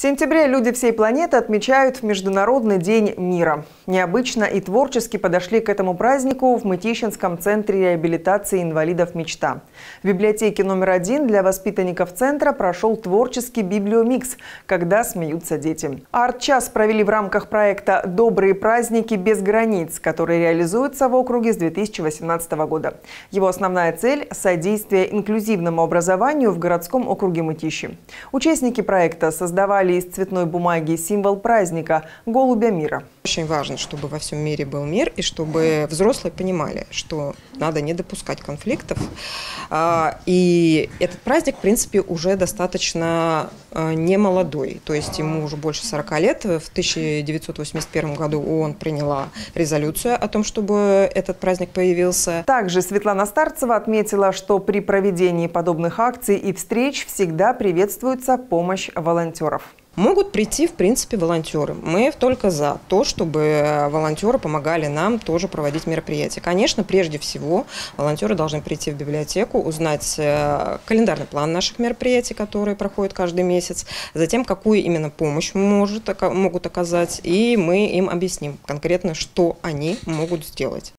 В сентябре люди всей планеты отмечают Международный день мира. Необычно и творчески подошли к этому празднику в Мытищинском центре реабилитации инвалидов «Мечта». В библиотеке номер 1 для воспитанников центра прошел творческий библиомикс «Когда смеются дети». Арт-час провели в рамках проекта «Добрые праздники без границ», который реализуется в округе с 2018 года. Его основная цель – содействие инклюзивному образованию в городском округе Мытищи. Участники проекта создавали из цветной бумаги символ праздника – голубя мира. Очень важно, чтобы во всем мире был мир и чтобы взрослые понимали, что надо не допускать конфликтов. И этот праздник, в принципе, уже достаточно не молодой, то есть ему уже больше 40 лет. В 1981 году ООН приняла резолюцию о том, чтобы этот праздник появился. Также Светлана Старцева отметила, что при проведении подобных акций и встреч всегда приветствуется помощь волонтеров. Могут прийти, в принципе, волонтеры. Мы только за то, чтобы волонтеры помогали нам тоже проводить мероприятия. Конечно, прежде всего, волонтеры должны прийти в библиотеку, узнать календарный план наших мероприятий, которые проходят каждый месяц, затем, какую именно помощь могут оказать, и мы им объясним конкретно, что они могут сделать.